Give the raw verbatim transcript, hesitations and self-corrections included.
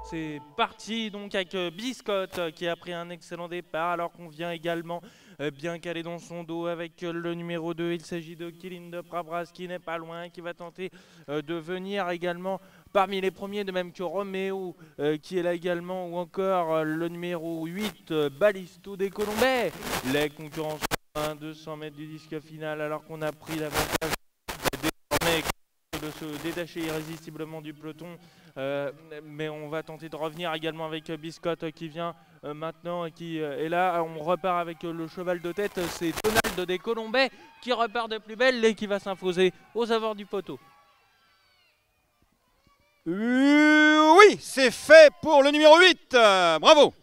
C'est parti donc avec euh, Biscotte euh, qui a pris un excellent départ alors qu'on vient également euh, bien caler dans son dos avec euh, le numéro deux. Il s'agit de Kilin de Prabras qui n'est pas loin, qui va tenter euh, de venir également parmi les premiers, de même que Roméo euh, qui est là également, ou encore euh, le numéro huit, euh, Balisto des Colombais. Les concurrents sont à deux cents mètres du disque final alors qu'on a pris l'avantage désormais de se détacher irrésistiblement du peloton. Euh, mais on va tenter de revenir également avec Biscotte qui vient euh, maintenant et qui euh, est là. On repart avec euh, le cheval de tête, c'est Donald des Colombais qui repart de plus belle et qui va s'imposer aux abords du poteau. Euh, oui, c'est fait pour le numéro huit. Euh, bravo.